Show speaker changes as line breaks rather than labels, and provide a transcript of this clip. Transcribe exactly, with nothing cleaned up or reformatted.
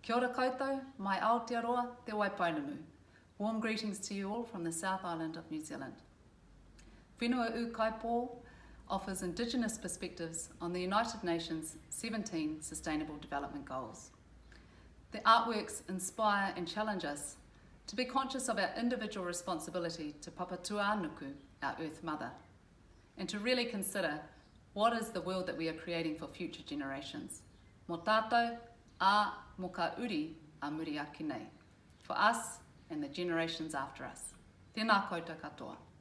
Kia ora koutou, mai Aotearoa te Waipainamu. Warm greetings to you all from the South Island of New Zealand. Whenua Ūkaipō offers indigenous perspectives on the United Nations seventeen Sustainable Development Goals. The artworks inspire and challenge us to be conscious of our individual responsibility to Papatūānuku, our Earth Mother, and to really consider what is the world that we are creating for future generations. Mō tātou, ā mō ka uri a muri ake nei, for us and the generations after us. Tēnā koutou katoa.